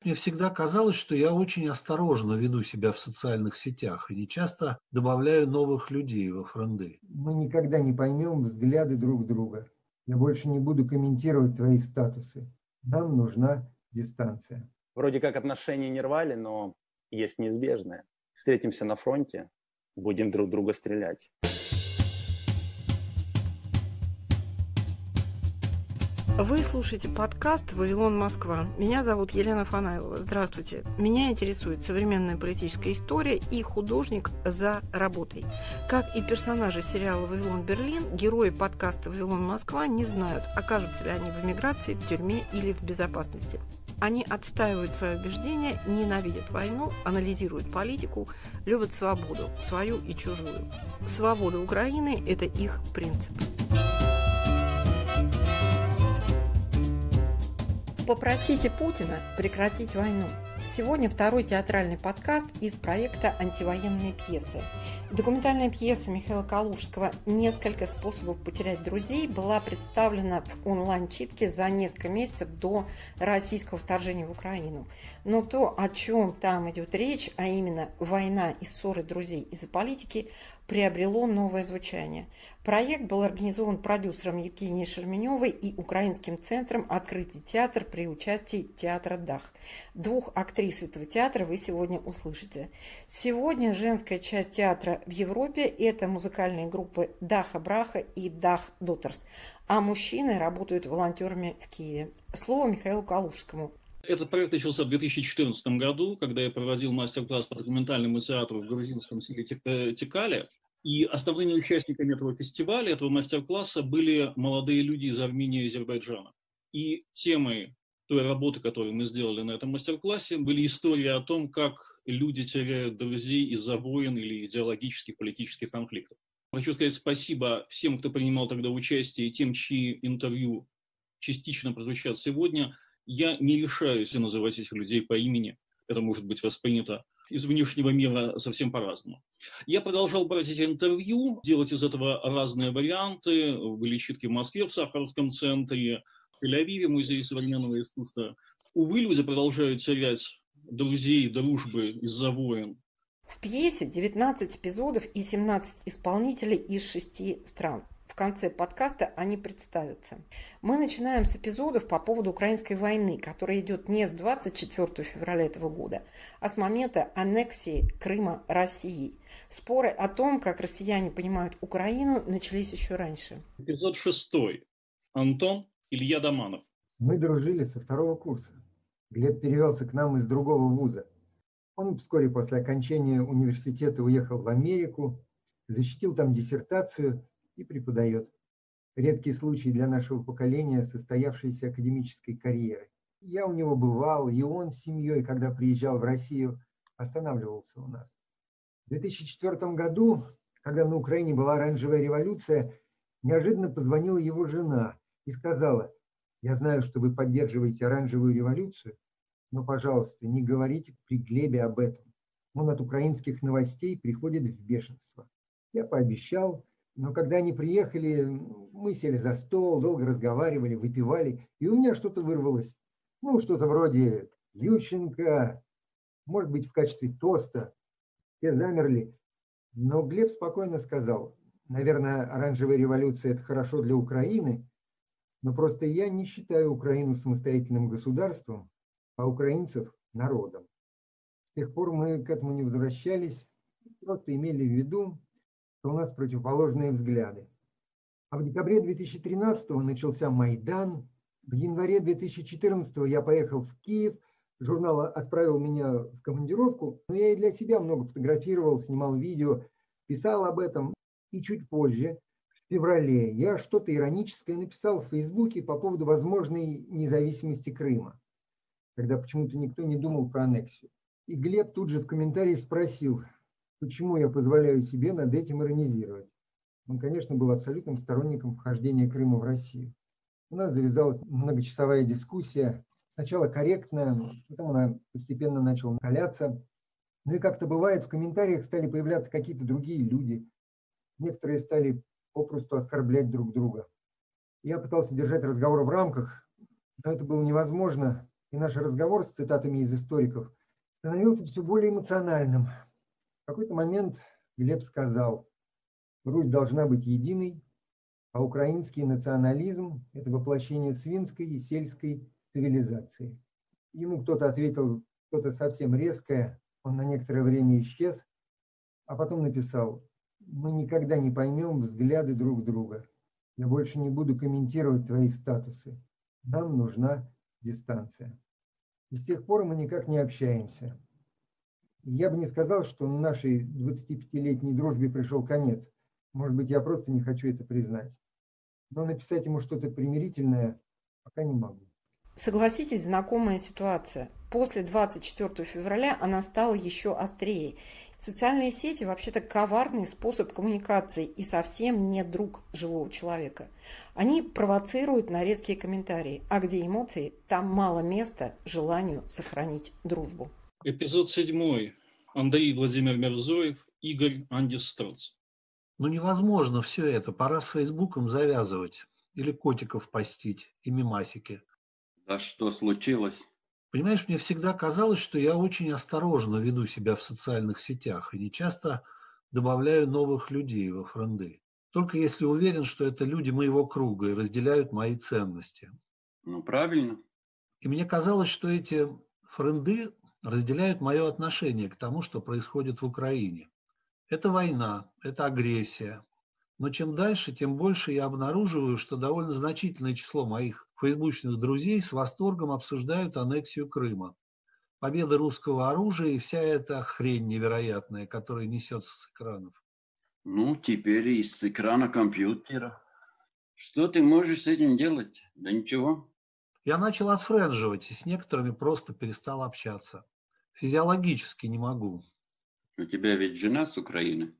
Мне всегда казалось, что я очень осторожно веду себя в социальных сетях и не часто добавляю новых людей во френды. Мы никогда не поймем взгляды друг друга. Я больше не буду комментировать твои статусы. Нам нужна дистанция. Вроде как отношения не рвали, но есть неизбежное. Встретимся на фронте, будем друг друга стрелять. Вы слушаете подкаст «Вавилон, Москва». Меня зовут Елена Фанайлова. Здравствуйте. Меня интересует современная политическая история и художник за работой. Как и персонажи сериала «Вавилон, Берлин», герои подкаста «Вавилон, Москва» не знают, окажутся ли они в эмиграции, в тюрьме или в безопасности. Они отстаивают свои убеждения, ненавидят войну, анализируют политику, любят свободу, свою и чужую. Свобода Украины – это их принцип. Попросите Путина прекратить войну. Сегодня второй театральный подкаст из проекта «Антивоенные пьесы». Документальная пьеса Михаила Калужского «Несколько способов потерять друзей» была представлена в онлайн-читке за несколько месяцев до российского вторжения в Украину. Но то, о чем там идет речь, а именно война и ссоры друзей из-за политики, приобрело новое звучание. Проект был организован продюсером Евгенией Шерменевой и Украинским центром «Открытый театр» при участии театра «Дах». Двух актрис этого театра вы сегодня услышите. Сегодня женская часть театра в Европе – это музыкальные группы «Даха Браха» и «Дах Дотерс», а мужчины работают волонтерами в Киеве. Слово Михаилу Калужскому. Этот проект начался в 2014 году, когда я проводил мастер-класс по документальному театру в грузинском селе Текале. И основными участниками этого фестиваля, этого мастер-класса были молодые люди из Армении и Азербайджана. И темой той работы, которую мы сделали на этом мастер-классе, были истории о том, как люди теряют друзей из-за войн или идеологических, политических конфликтов. Хочу сказать спасибо всем, кто принимал тогда участие, и тем, чьи интервью частично прозвучат сегодня. Я не решаюсь называть этих людей по имени. Это может быть воспринято из внешнего мира совсем по-разному. Я продолжал брать эти интервью, делать из этого разные варианты. Были читки в Москве, в Сахаровском центре, в Тель-Авиве, в Музее современного искусства. Увы, люди продолжают терять друзей, дружбы из-за войн. В пьесе 19 эпизодов и 17 исполнителей из 6 стран. В конце подкаста они представятся. Мы начинаем с эпизодов по поводу украинской войны, которая идет не с 24 февраля этого года, а с момента аннексии Крыма Россией. Споры о том, как россияне понимают Украину, начались еще раньше. Эпизод 6. Антон Илья Доманов. Мы дружили со второго курса. Глеб перевелся к нам из другого вуза. Он вскоре после окончания университета уехал в Америку, защитил там диссертацию и преподает. Редкий случай для нашего поколения состоявшейся академической карьеры. Я у него бывал, и он с семьей, когда приезжал в Россию, останавливался у нас. В 2004 году, когда на Украине была оранжевая революция, неожиданно позвонила его жена и сказала: «Я знаю, что вы поддерживаете оранжевую революцию, но, пожалуйста, не говорите при Глебе об этом. Он от украинских новостей приходит в бешенство». Я пообещал. Но когда они приехали, мы сели за стол, долго разговаривали, выпивали, и у меня что-то вырвалось. Что-то вроде Ющенко, может быть, в качестве тоста. Все замерли. Но Глеб спокойно сказал: наверное, оранжевая революция – это хорошо для Украины, но просто я не считаю Украину самостоятельным государством, а украинцев – народом. С тех пор мы к этому не возвращались, просто имели в виду, что у нас противоположные взгляды. А в декабре 2013 начался Майдан. В январе 2014 я поехал в Киев. Журнал отправил меня в командировку. Но я и для себя много фотографировал, снимал видео, писал об этом. И чуть позже, в феврале, я что-то ироническое написал в Фейсбуке по поводу возможной независимости Крыма, когда почему-то никто не думал про аннексию. И Глеб тут же в комментарии спросил, почему я позволяю себе над этим иронизировать. Он, конечно, был абсолютным сторонником вхождения Крыма в Россию. У нас завязалась многочасовая дискуссия, сначала корректная, потом она постепенно начала накаляться. Ну и как-то бывает, в комментариях стали появляться какие-то другие люди. Некоторые стали попросту оскорблять друг друга. Я пытался держать разговор в рамках, но это было невозможно. и наш разговор с цитатами из историков становился все более эмоциональным. В какой-то момент Глеб сказал: Русь должна быть единой, а украинский национализм – это воплощение свинской и сельской цивилизации. Ему кто-то ответил что-то совсем резкое, он на некоторое время исчез, а потом написал: мы никогда не поймем взгляды друг друга. Я больше не буду комментировать твои статусы. Нам нужна дистанция. И с тех пор мы никак не общаемся. Я бы не сказал, что нашей 25-летней дружбе пришел конец. Может быть, я просто не хочу это признать. Но написать ему что-то примирительное пока не могу. Согласитесь, знакомая ситуация. После 24 февраля она стала еще острее. Социальные сети вообще-то коварный способ коммуникации и совсем не друг живого человека. Они провоцируют на резкие комментарии, а где эмоции, там мало места желанию сохранить дружбу. Эпизод 7. Андрей Владимир Мирзоев, Игорь Андис Строц. Ну невозможно все это, пора с Фейсбуком завязывать. Или котиков постить, и мемасики. Да что случилось? Понимаешь, мне всегда казалось, что я очень осторожно веду себя в социальных сетях и не часто добавляю новых людей во френды. Только если уверен, что это люди моего круга и разделяют мои ценности. Ну, правильно. И мне казалось, что эти френды разделяют мое отношение к тому, что происходит в Украине. Это война, это агрессия. Но чем дальше, тем больше я обнаруживаю, что довольно значительное число моих фейсбучных друзей с восторгом обсуждают аннексию Крыма, победы русского оружия и вся эта хрень невероятная, которая несется с экранов. Ну, теперь и с экрана компьютера. Что ты можешь с этим делать? Да ничего. Я начал отфрендживать и с некоторыми просто перестал общаться. Физиологически не могу. У тебя ведь жена с Украины.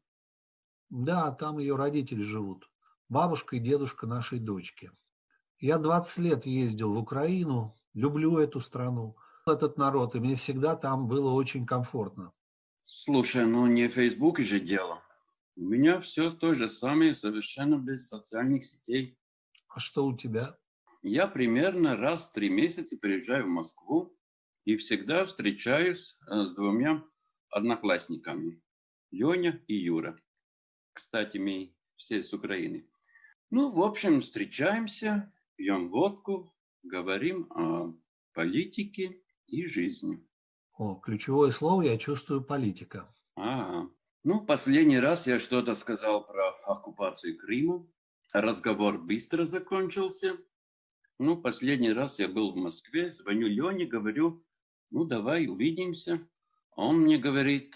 Да, там ее родители живут. Бабушка и дедушка нашей дочки. Я 20 лет ездил в Украину, люблю эту страну, этот народ, и мне всегда там было очень комфортно. Слушай, ну не Facebook же дело. У меня все то же самое, совершенно без социальных сетей. А что у тебя? Я примерно раз в 3 месяца приезжаю в Москву и всегда встречаюсь с 2 одноклассниками. Леня и Юра. Кстати, мы все с Украины. Ну, в общем, встречаемся, пьем водку, говорим о политике и жизни. О, ключевое слово, я чувствую, политика. Ага. Ну, последний раз я что-то сказал про оккупацию Крыма. Разговор быстро закончился. Ну, последний раз я был в Москве, звоню Лене, говорю, ну, давай увидимся. Он мне говорит,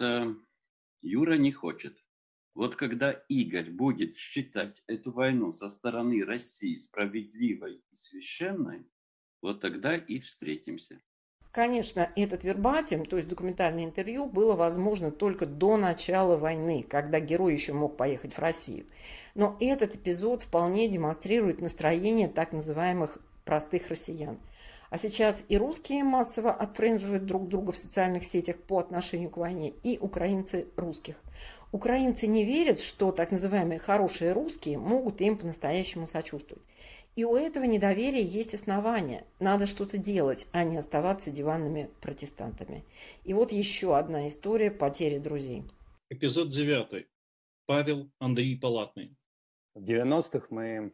Юра не хочет. Вот когда Игорь будет считать эту войну со стороны России справедливой и священной, вот тогда и встретимся. Конечно, этот вербатим, то есть документальное интервью, было возможно только до начала войны, когда герой еще мог поехать в Россию. Но этот эпизод вполне демонстрирует настроение так называемых простых россиян. А сейчас и русские массово отфрендживают друг друга в социальных сетях по отношению к войне, и украинцы русских. Украинцы не верят, что так называемые хорошие русские могут им по-настоящему сочувствовать. И у этого недоверия есть основания. Надо что-то делать, а не оставаться диванными протестантами. И вот еще одна история потери друзей. Эпизод 9. Павел Андрей Палатный. В 90-х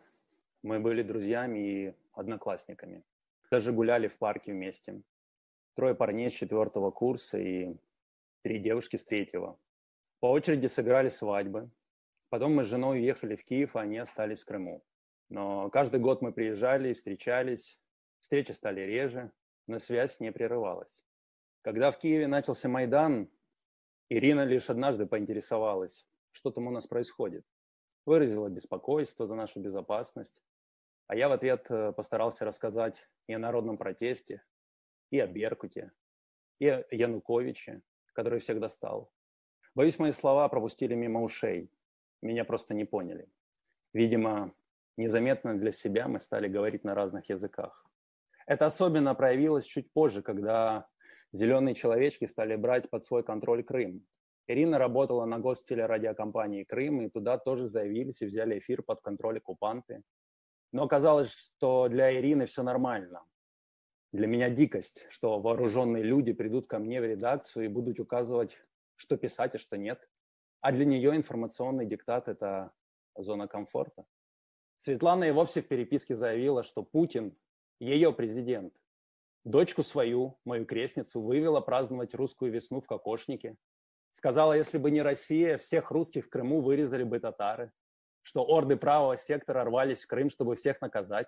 мы были друзьями и одноклассниками. Даже гуляли в парке вместе. 3 парней с 4 курса и 3 девушки с 3-го. По очереди сыграли свадьбы. Потом мы с женой уехали в Киев, а они остались в Крыму. Но каждый год мы приезжали и встречались. Встречи стали реже, но связь не прерывалась. Когда в Киеве начался Майдан, Ирина лишь однажды поинтересовалась, что там у нас происходит. Выразила беспокойство за нашу безопасность. А я в ответ постарался рассказать и о народном протесте, и о Беркуте, и о Януковиче, который всех достал. Боюсь, мои слова пропустили мимо ушей. Меня просто не поняли. Видимо, незаметно для себя мы стали говорить на разных языках. Это особенно проявилось чуть позже, когда зеленые человечки стали брать под свой контроль Крым. Ирина работала на гостелерадиокомпании «Крым», и туда тоже заявились и взяли эфир под контроль оккупанты. Но оказалось, что для Ирины все нормально. Для меня дикость, что вооруженные люди придут ко мне в редакцию и будут указывать, что писать, а что нет. А для нее информационный диктат – это зона комфорта. Светлана и вовсе в переписке заявила, что Путин – ее президент. Дочку свою, мою крестницу, вывела праздновать русскую весну в кокошнике. Сказала, если бы не Россия, всех русских в Крыму вырезали бы татары, что орды правого сектора рвались в Крым, чтобы всех наказать.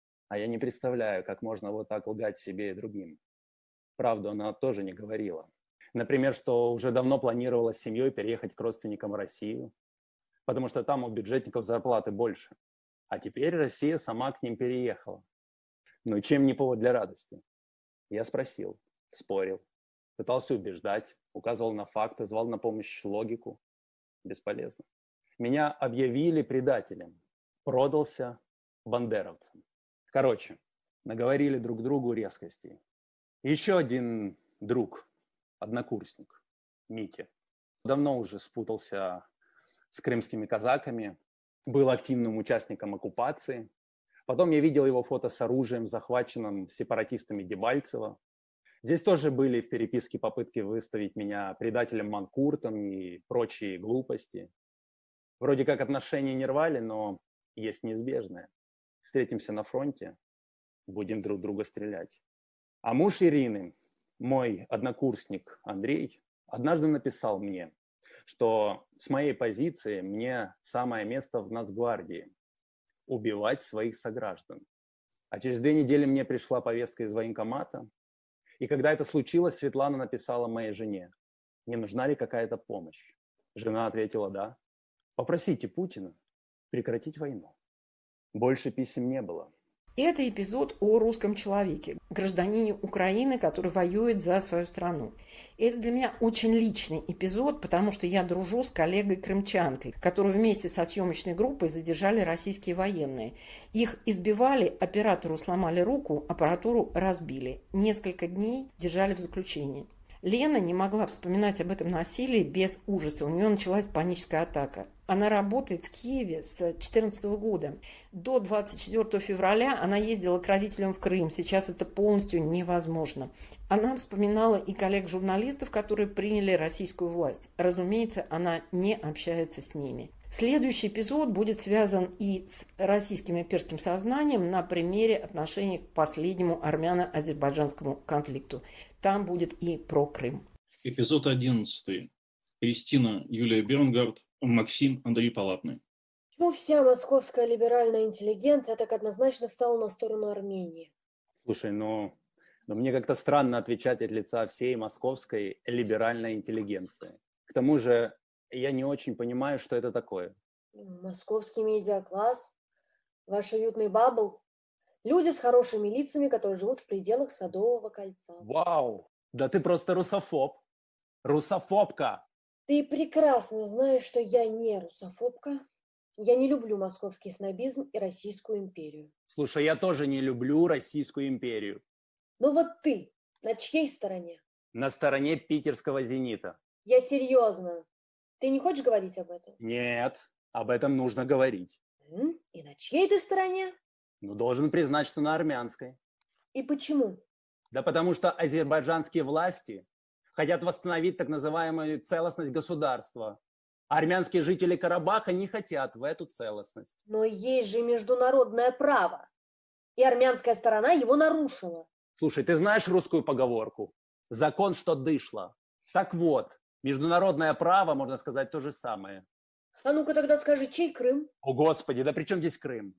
А я не представляю, как можно вот так лгать себе и другим. Правду она тоже не говорила. Например, что уже давно планировала с семьей переехать к родственникам в Россию, потому что там у бюджетников зарплаты больше. А теперь Россия сама к ним переехала. Ну чем не повод для радости? Я спросил, спорил, пытался убеждать, указывал на факты, звал на помощь логику. Бесполезно. Меня объявили предателем, продался бандеровцам. Короче, наговорили друг другу резкостей. Еще один друг, однокурсник, Митя, давно уже спутался с крымскими казаками, был активным участником оккупации. Потом я видел его фото с оружием, захваченным сепаратистами Дебальцево. Здесь тоже были в переписке попытки выставить меня предателем Манкуртом и прочие глупости. Вроде как отношения не рвали, но есть неизбежное. Встретимся на фронте, будем друг друга стрелять. А муж Ирины, мой однокурсник Андрей, однажды написал мне, что с моей позиции мне самое место в Нацгвардии – убивать своих сограждан. А через 2 недели мне пришла повестка из военкомата. И когда это случилось, Светлана написала моей жене, не нужна ли какая-то помощь. Жена ответила да. Попросите Путина прекратить войну. Больше писем не было. Это эпизод о русском человеке, гражданине Украины, который воюет за свою страну. И это для меня очень личный эпизод, потому что я дружу с коллегой-крымчанкой, которую вместе со съемочной группой задержали российские военные. Их избивали, оператору сломали руку, аппаратуру разбили. Несколько дней держали в заключении. Лена не могла вспоминать об этом насилии без ужаса. У нее началась паническая атака. Она работает в Киеве с 2014 года. До 24 февраля она ездила к родителям в Крым. Сейчас это полностью невозможно. Она вспоминала и коллег-журналистов, которые приняли российскую власть. Разумеется, она не общается с ними. Следующий эпизод будет связан и с российским имперским сознанием на примере отношений к последнему армяно-азербайджанскому конфликту. Там будет и про Крым. Эпизод 11. Кристина Юлия Бернгард, Максим Андрей Палатный. Почему вся московская либеральная интеллигенция так однозначно встала на сторону Армении? Слушай, но мне как-то странно отвечать от лица всей московской либеральной интеллигенции. К тому же я не очень понимаю, что это такое. Московский медиакласс, ваш уютный бабл, люди с хорошими лицами, которые живут в пределах Садового кольца. Вау! Да ты просто русофоб. Русофобка! Ты прекрасно знаешь, что я не русофобка. Я не люблю московский снобизм и Российскую империю. Слушай, я тоже не люблю Российскую империю. Но вот ты на чьей стороне? На стороне питерского «Зенита». Я серьезно. Ты не хочешь говорить об этом? Нет, об этом нужно говорить. И на чьей ты стороне? Ну, должен признать, что на армянской. И почему? Да потому что азербайджанские власти хотят восстановить так называемую целостность государства. А армянские жители Карабаха не хотят в эту целостность. Но есть же международное право. И армянская сторона его нарушила. Слушай, ты знаешь русскую поговорку? Закон, что дышло. Так вот, международное право, можно сказать, то же самое. А ну-ка тогда скажи, чей Крым? О, Господи, да при чем здесь Крым?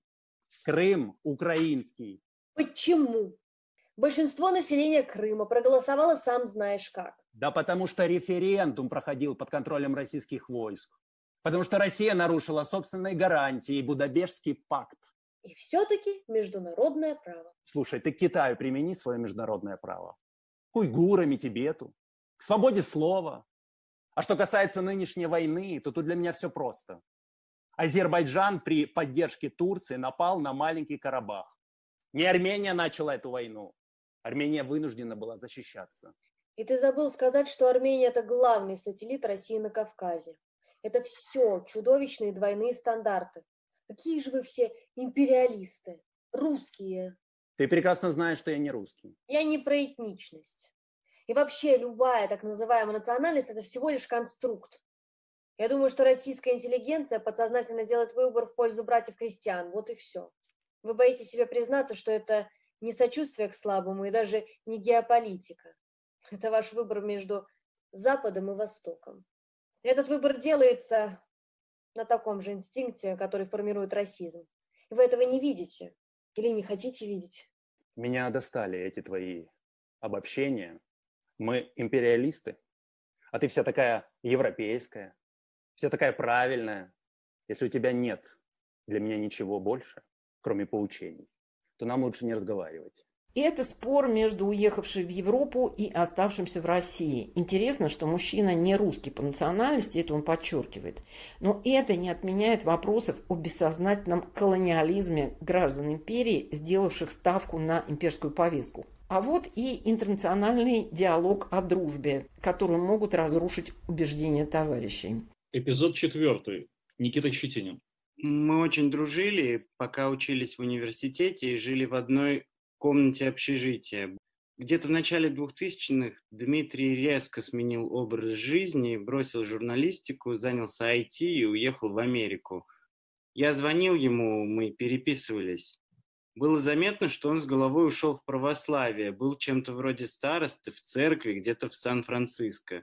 Крым украинский. Почему? Большинство населения Крыма проголосовало сам знаешь как. Да потому что референдум проходил под контролем российских войск. Потому что Россия нарушила собственные гарантии и Будапештский пакт. И все-таки международное право. Слушай, ты к Китаю примени свое международное право. К уйгурам и Тибету. К свободе слова. А что касается нынешней войны, то тут для меня все просто. Азербайджан при поддержке Турции напал на маленький Карабах. Не Армения начала эту войну. Армения вынуждена была защищаться. И ты забыл сказать, что Армения – это главный сателлит России на Кавказе. Это все чудовищные двойные стандарты. Какие же вы все империалисты, русские. Ты прекрасно знаешь, что я не русский. Я не про этничность. И вообще любая так называемая национальность – это всего лишь конструкт. Я думаю, что российская интеллигенция подсознательно делает выбор в пользу братьев-крестьян. Вот и все. Вы боитесь себе признаться, что это не сочувствие к слабому и даже не геополитика. Это ваш выбор между Западом и Востоком. Этот выбор делается на таком же инстинкте, который формирует расизм. И вы этого не видите или не хотите видеть. Меня достали эти твои обобщения. Мы империалисты, а ты вся такая европейская, вся такая правильная. Если у тебя нет для меня ничего больше, кроме поучений, то нам лучше не разговаривать. Это спор между уехавшим в Европу и оставшимся в России. Интересно, что мужчина не русский по национальности, это он подчеркивает. Но это не отменяет вопросов о бессознательном колониализме граждан империи, сделавших ставку на имперскую повестку. А вот и интернациональный диалог о дружбе, который могут разрушить убеждения товарищей. Эпизод 4. Никита Щетинин. Мы очень дружили, пока учились в университете и жили в одной комнате общежития. Где-то в начале 2000-х Дмитрий резко сменил образ жизни, бросил журналистику, занялся IT и уехал в Америку. Я звонил ему, мы переписывались. Было заметно, что он с головой ушел в православие, был чем-то вроде старосты в церкви где-то в Сан-Франциско.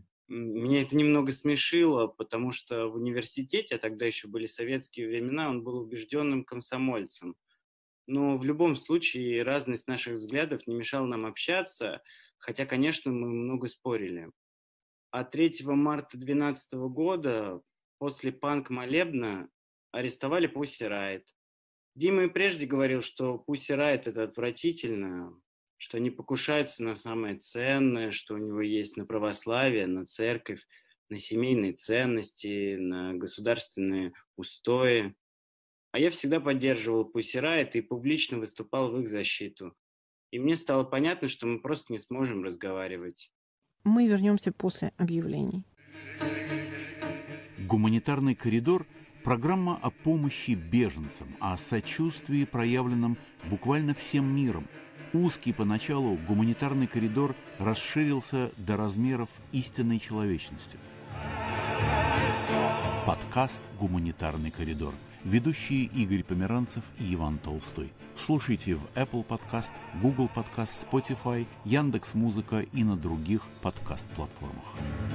Меня это немного смешило, потому что в университете, а тогда еще были советские времена, он был убежденным комсомольцем. Но в любом случае разность наших взглядов не мешала нам общаться, хотя, конечно, мы много спорили. А 3 марта 2012 года после панк-молебна арестовали Pussy Riot. Дима и прежде говорил, что Pussy Riot – это отвратительно, что они покушаются на самое ценное, что у него есть на православие, на церковь, на семейные ценности, на государственные устои. А я всегда поддерживал Pussy Riot и публично выступал в их защиту. И мне стало понятно, что мы просто не сможем разговаривать. Мы вернемся после объявлений. Гуманитарный коридор – программа о помощи беженцам, о сочувствии, проявленном буквально всем миром. Узкий поначалу гуманитарный коридор расширился до размеров истинной человечности. Подкаст «Гуманитарный коридор». Ведущие Игорь Померанцев и Иван Толстой. Слушайте в Apple Podcast, Google Podcast, Spotify, Яндекс.Музыка и на других подкаст-платформах.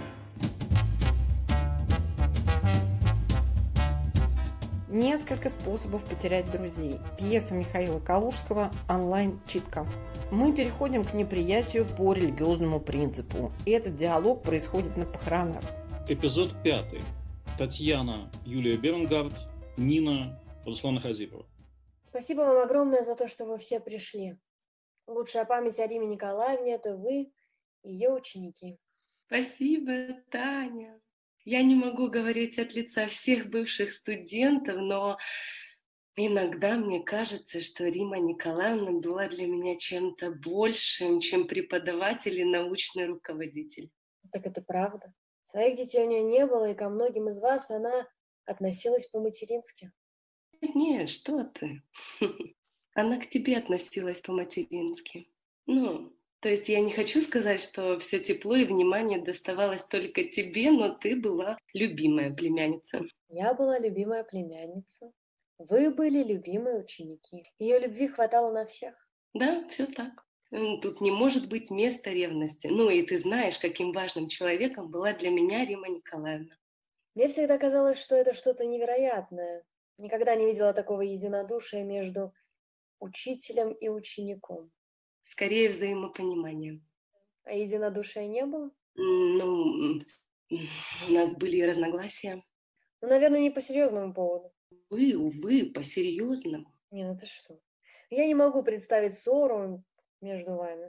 Несколько способов потерять друзей. Пьеса Михаила Калужского «Онлайн-читка». Мы переходим к неприятию по религиозному принципу. Этот диалог происходит на похоронах. Эпизод 5. Татьяна, Юлия Бернгард, Нина, Руслана Хазипова. Спасибо вам огромное за то, что вы все пришли. Лучшая память о Риме Николаевне – это вы и ее ученики. Спасибо, Таня. Я не могу говорить от лица всех бывших студентов, но иногда мне кажется, что Рима Николаевна была для меня чем-то большим, чем преподаватель и научный руководитель. Так это правда. Своих детей у нее не было, и ко многим из вас она относилась по-матерински. Нет, что ты. Она к тебе относилась по-матерински. То есть я не хочу сказать, что все тепло и внимание доставалось только тебе, но ты была любимая племянница. Я была любимая племянница. Вы были любимые ученики. Ее любви хватало на всех. Да, все так. Тут не может быть места ревности. И ты знаешь, каким важным человеком была для меня Рима Николаевна. Мне всегда казалось, что это что-то невероятное. Никогда не видела такого единодушия между учителем и учеником. Скорее взаимопонимание. А единодушия не было? У нас были разногласия. Наверное, не по серьезному поводу. Увы, по серьезному. Не, ты что? Я не могу представить ссору между вами.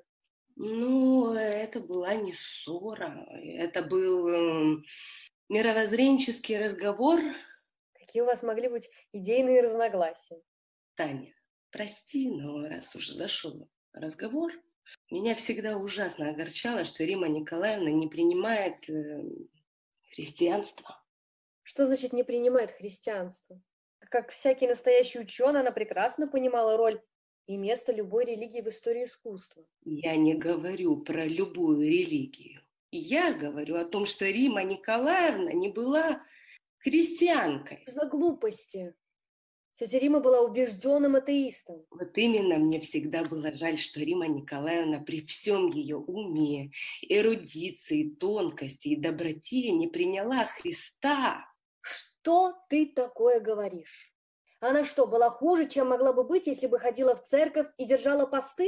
Это была не ссора. Это был мировоззренческий разговор. Какие у вас могли быть идейные разногласия? Таня, прости, но раз уж зашел разговор, меня всегда ужасно огорчало, что Рима Николаевна не принимает христианство. Что значит не принимает христианство? Как всякий настоящий ученый, она прекрасно понимала роль и место любой религии в истории искусства. Я не говорю про любую религию. Я говорю о том, что Римма Николаевна не была христианкой. За глупости. Тетя Рима была убежденным атеистом. Вот именно мне всегда было жаль, что Римма Николаевна при всем ее уме, эрудиции, тонкости и доброте не приняла Христа. Что ты такое говоришь? Она что, была хуже, чем могла бы быть, если бы ходила в церковь и держала посты?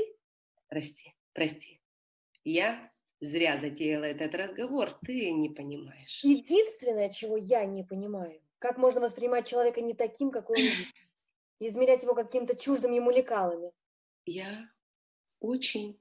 Прости. Я зря затеяла этот разговор, ты не понимаешь. Единственное, чего я не понимаю, как можно воспринимать человека не таким, какой он есть, и измерять его каким-то чуждым ему лекалами. Я очень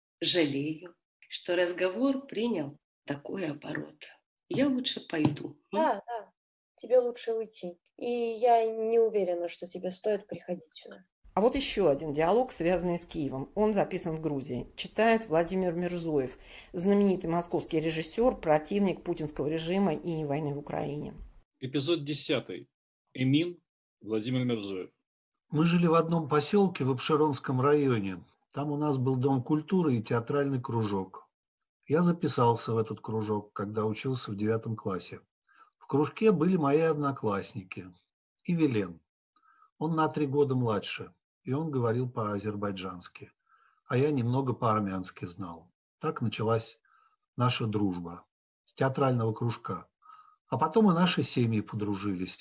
жалею, что разговор принял такой оборот. Я лучше пойду. Да, тебе лучше уйти. И я не уверена, что тебе стоит приходить сюда. А вот еще один диалог, связанный с Киевом. Он записан в Грузии. Читает Владимир Мирзоев, знаменитый московский режиссер, противник путинского режима и войны в Украине. Эпизод 10. Эмин, Владимир Мирзоев. Мы жили в одном поселке в Апшеронском районе. Там у нас был дом культуры и театральный кружок. Я записался в этот кружок, когда учился в 9 классе. В кружке были мои одноклассники и Вилен. Он на 3 года младше, и он говорил по-азербайджански, а я немного по-армянски знал. Так началась наша дружба с театрального кружка. А потом и наши семьи подружились.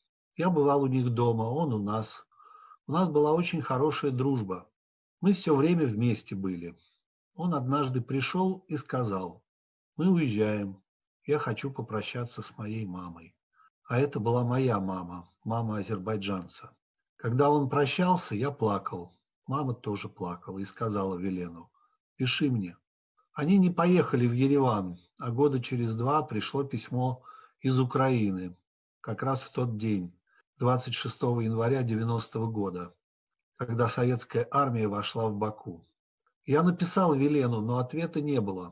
Я бывал у них дома, он у нас. У нас была очень хорошая дружба. Мы все время вместе были. Он однажды пришел и сказал: мы уезжаем, я хочу попрощаться с моей мамой. А это была моя мама, мама азербайджанца. Когда он прощался, я плакал. Мама тоже плакала и сказала Вилену: пиши мне. Они не поехали в Ереван, а года через 2 пришло письмо из Украины, как раз в тот день, 26 января 90-го года, когда советская армия вошла в Баку. Я написал Вилену, но ответа не было.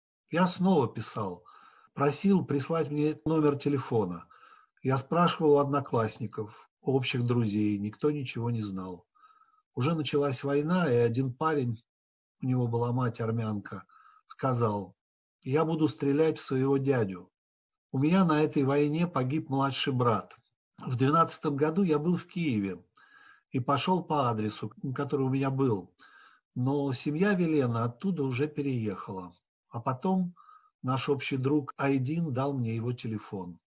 Я снова писал, просил прислать мне номер телефона. Я спрашивал у одноклассников, общих друзей, никто ничего не знал. Уже началась война, и один парень, у него была мать армянка, сказал: я буду стрелять в своего дядю. У меня на этой войне погиб младший брат. В 2012 году я был в Киеве и пошел по адресу, который у меня был. Но семья Вилена оттуда уже переехала. А потом наш общий друг Айдин дал мне его телефон.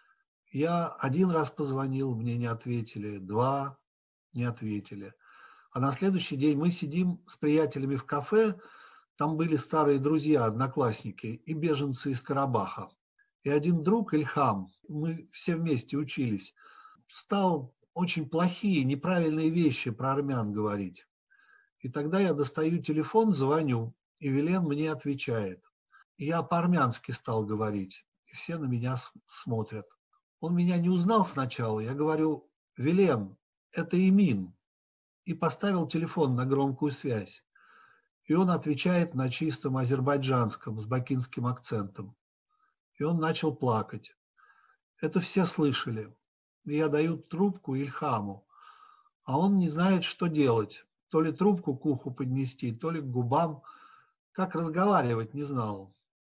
Я 1 раз позвонил, мне не ответили, 2 не ответили. А на следующий день мы сидим с приятелями в кафе, там были старые друзья, одноклассники и беженцы из Карабаха. И один друг, Ильхам, мы все вместе учились, стал очень плохие, неправильные вещи про армян говорить. И тогда я достаю телефон, звоню, и Вилен мне отвечает. И я по-армянски стал говорить, и все на меня смотрят. Он меня не узнал сначала, я говорю: Вилен, это Эмин. И поставил телефон на громкую связь. И он отвечает на чистом азербайджанском с бакинским акцентом. И он начал плакать. Это все слышали. И я даю трубку Ильхаму, а он не знает, что делать. То ли трубку к уху поднести, то ли к губам. Как разговаривать, не знал.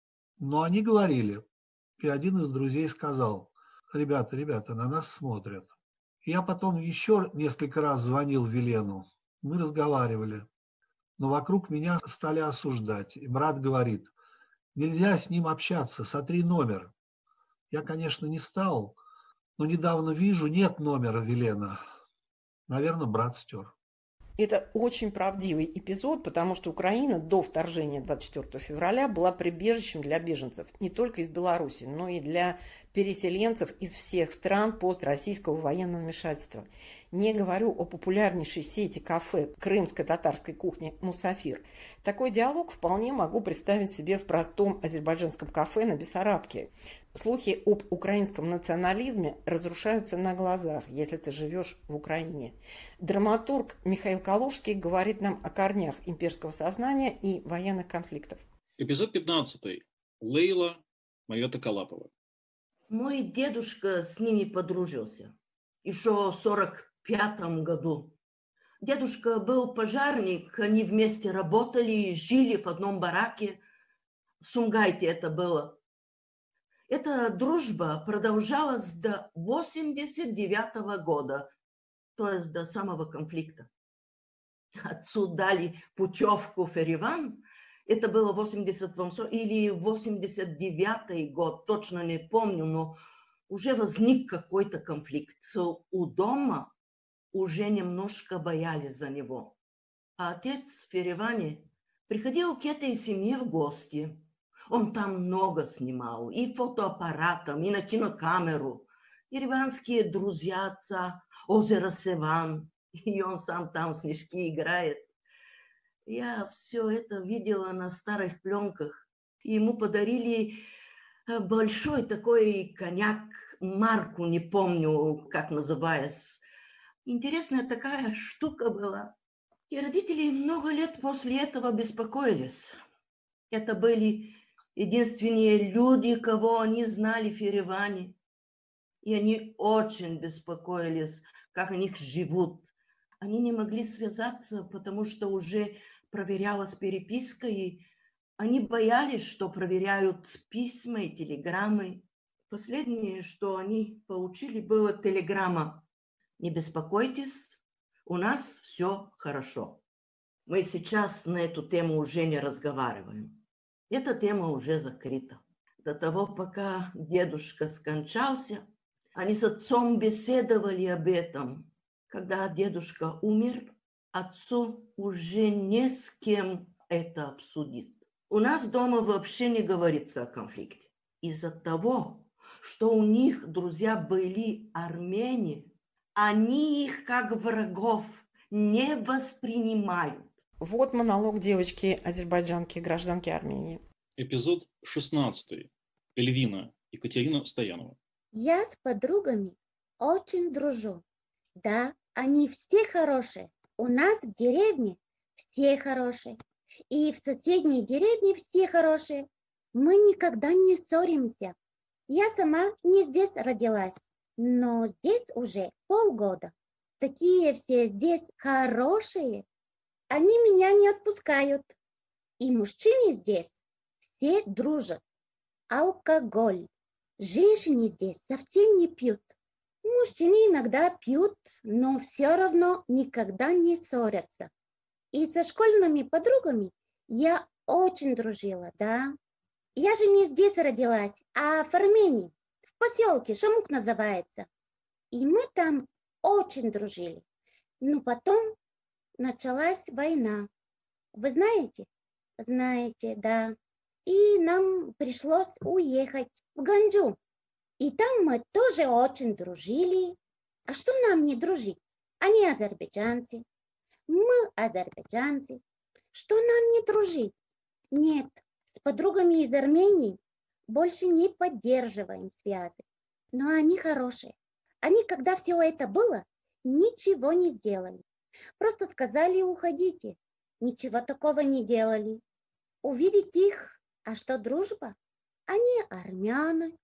Но они говорили. И один из друзей сказал: ребята, на нас смотрят. Я потом еще несколько раз звонил Вилену. Мы разговаривали. Но вокруг меня стали осуждать. И брат говорит: нельзя с ним общаться, сотри номер. Я, конечно, не стал, но недавно вижу, нет номера Вилена. Наверное, брат стер. Это очень правдивый эпизод, потому что Украина до вторжения 24 февраля была прибежищем для беженцев не только из Беларуси, но и для переселенцев из всех стран построссийского военного вмешательства. Не говорю о популярнейшей сети кафе крымской татарской кухни «Мусафир». Такой диалог вполне могу представить себе в простом азербайджанском кафе на Бессарабке. Слухи об украинском национализме разрушаются на глазах, если ты живешь в Украине. Драматург Михаил Калужский говорит нам о корнях имперского сознания и военных конфликтов. Эпизод 15. Лейла Майота Калапова. Мой дедушка с ними подружился еще в 45 году. Дедушка был пожарник, они вместе работали, жили в одном бараке. В Сумгайте это было. Эта дружба продолжалась до 1989 года, то есть до самого конфликта. Отцу дали путевку в Ереван. Это было 88 или 89 год, точно не помню, но уже возник какой-то конфликт. У дома уже немножко боялись за него. А отец в Ереване приходил к этой семье в гости. Он там много снимал, и фотоаппаратом, и на кинокамеру. Ереванские друзья отца, озеро Севан, и он сам там в снежки играет. Я все это видела на старых пленках. Ему подарили большой такой коньяк, марку, не помню, как называется. Интересная такая штука была. И родители много лет после этого беспокоились. Это были единственные люди, кого они знали в Ереване. И они очень беспокоились, как у них живут. Они не могли связаться, потому что уже проверялась переписка, и они боялись, что проверяют письма и телеграммы. Последнее, что они получили, была телеграмма: «Не беспокойтесь, у нас все хорошо». Мы сейчас на эту тему уже не разговариваем. Эта тема уже закрыта. До того, пока дедушка скончался, они с отцом беседовали об этом. Когда дедушка умер, отцу уже не с кем это обсудить. У нас дома вообще не говорится о конфликте. Из-за того, что у них друзья были армяне, они их как врагов не воспринимают. Вот монолог девочки-азербайджанки, гражданки Армении. Эпизод 16. Эльвина, Екатерина Стоянова. Я с подругами очень дружу. Да, они все хорошие. У нас в деревне все хорошие. И в соседней деревне все хорошие. Мы никогда не ссоримся. Я сама не здесь родилась, но здесь уже полгода. Такие все здесь хорошие. Они меня не отпускают. И мужчины здесь все дружат. Алкоголь. Женщины здесь совсем не пьют. Мужчины иногда пьют, но все равно никогда не ссорятся. И со школьными подругами я очень дружила, да. Я же не здесь родилась, а в Армении, в поселке Шамук называется. И мы там очень дружили. Но потом началась война. Вы знаете? Знаете, да. И нам пришлось уехать в Ганджу. И там мы тоже очень дружили. А что нам не дружить? Они азербайджанцы. Мы азербайджанцы. Что нам не дружить? Нет, с подругами из Армении больше не поддерживаем связи. Но они хорошие. Они, когда все это было, ничего не сделали. Просто сказали: уходите. Ничего такого не делали. Увидеть их, а что дружба? Они армяне,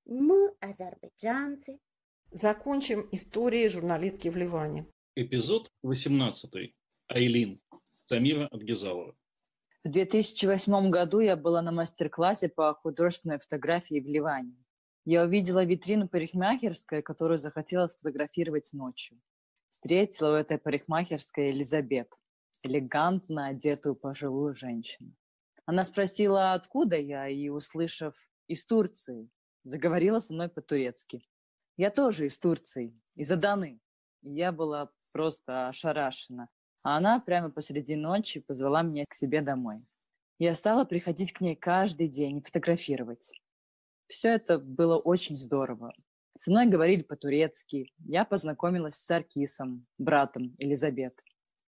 мы азербайджанцы. Закончим историей журналистки в Ливане. Эпизод 18. Айлин, Тамира Адгизалова. В 2008 году я была на мастер-классе по художественной фотографии в Ливане. Я увидела витрину парикмахерской, которую захотела сфотографировать ночью. Встретила у этой парикмахерской Элизабет, элегантно одетую пожилую женщину. Она спросила, откуда я, и, услышав «из Турции», заговорила со мной по-турецки. Я тоже из Турции, из Аданы. Я была просто ошарашена. А она прямо посреди ночи позвала меня к себе домой. Я стала приходить к ней каждый день и фотографировать. Все это было очень здорово. Со мной говорили по-турецки. Я познакомилась с Саркисом, братом Элизабет.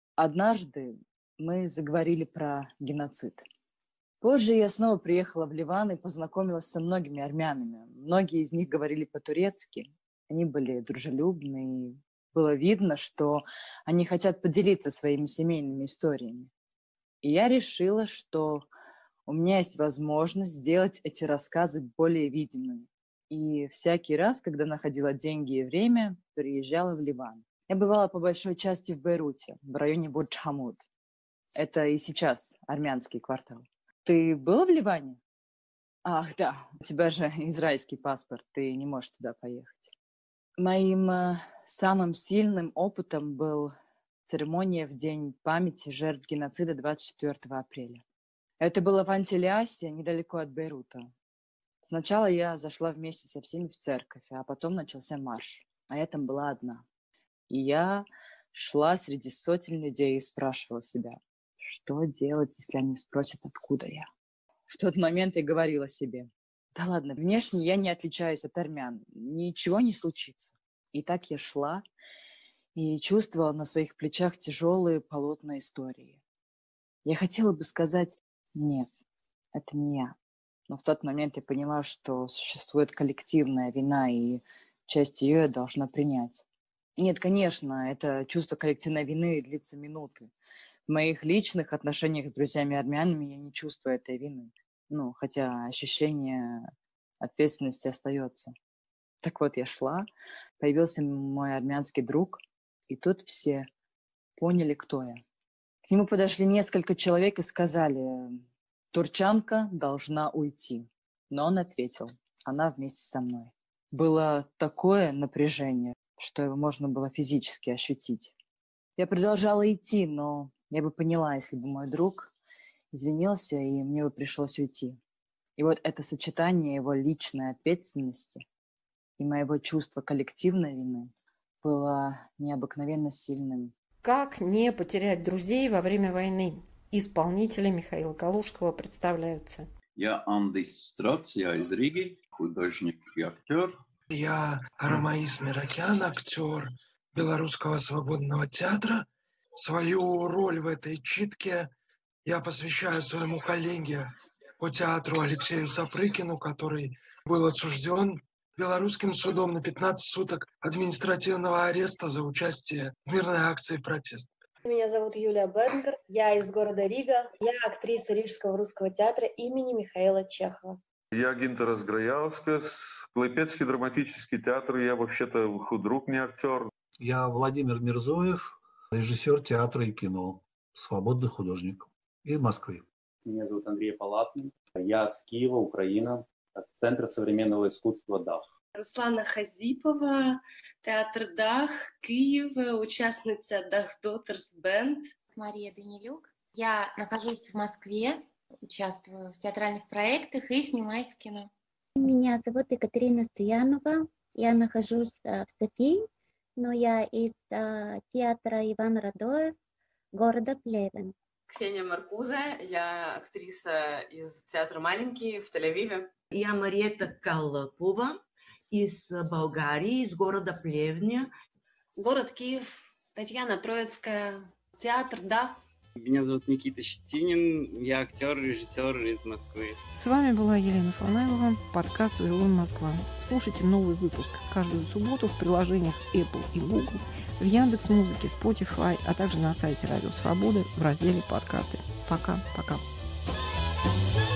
Однажды мы заговорили про геноцид. Позже я снова приехала в Ливан и познакомилась со многими армянами. Многие из них говорили по-турецки. Они были дружелюбны, и было видно, что они хотят поделиться своими семейными историями. И я решила, что у меня есть возможность сделать эти рассказы более видимыми. И всякий раз, когда находила деньги и время, приезжала в Ливан. Я бывала по большой части в Бейруте, в районе Бурдж-Хамуд. Это и сейчас армянский квартал. Ты была в Ливане? Ах, да, у тебя же израильский паспорт, ты не можешь туда поехать. Моим самым сильным опытом был церемония в День памяти жертв геноцида 24 апреля. Это было в Антильясе, недалеко от Бейрута. Сначала я зашла вместе со всеми в церковь, а потом начался марш, а я там была одна. И я шла среди сотен людей и спрашивала себя, что делать, если они спросят, откуда я. В тот момент я говорила себе, да ладно, внешне я не отличаюсь от армян, ничего не случится. И так я шла и чувствовала на своих плечах тяжелые полотна истории. Я хотела бы сказать, нет, это не я. Но в тот момент я поняла, что существует коллективная вина, и часть ее я должна принять. Нет, конечно, это чувство коллективной вины длится минуты. В моих личных отношениях с друзьями-армянами я не чувствую этой вины. Хотя ощущение ответственности остается. Так вот, я шла, появился мой армянский друг, и тут все поняли, кто я. К нему подошли несколько человек и сказали, турчанка должна уйти. Но он ответил, она вместе со мной. Было такое напряжение, что его можно было физически ощутить. Я продолжала идти, но я бы поняла, если бы мой друг извинился, и мне бы пришлось уйти. И вот это сочетание его личной ответственности и моего чувства коллективной вины было необыкновенно сильным. Как не потерять друзей во время войны? Исполнители Михаила Калужского представляются. Я Андис Строц, я из Риги, художник и актер. Я Арамаис Миракян, актер Белорусского свободного театра. Свою роль в этой читке я посвящаю своему коллеге по театру Алексею Сапрыкину, который был осужден белорусским судом на 15 суток административного ареста за участие в мирной акции протеста. Меня зовут Юлия Бернгер, я из города Рига, я актриса Рижского русского театра имени Михаила Чехова. Я Гинтерас Граялскас, Клайпедский драматический театр, я вообще-то худрук, не актер. Я Владимир Мирзоев, режиссер театра и кино, свободный художник из Москвы. Меня зовут Андрей Палатный, я с Киева, Украина, от Центра современного искусства ДАХ. Руслана Хазипова, театр ДАХ, Киев, участница ДАХ Daughters Band. Мария Данилюк. Я нахожусь в Москве, участвую в театральных проектах и снимаюсь в кино. Меня зовут Екатерина Стоянова. Я нахожусь в Софии, но я из театра Иван Радоев, города Плевен. Ксения Маркуза, я актриса из театра «Маленький» в Тель-Авиве. Я Мариетта Каллапова из Болгарии, из города Плевня. Город Киев, Татьяна Троицкая, театр ДАХ. Меня зовут Никита Щетинин, я актер, режиссер из Москвы. С вами была Елена Фанаилова, подкаст «Вавилон Москва». Слушайте новый выпуск каждую субботу в приложениях Apple и Google, в Яндекс.Музыке, Spotify, а также на сайте Радио Свободы в разделе «Подкасты». Пока-пока.